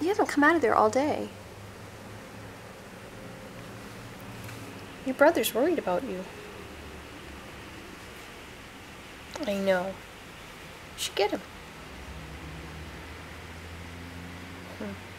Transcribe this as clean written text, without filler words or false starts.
You haven't come out of there all day. Your brother's worried about you. I know. You should get him.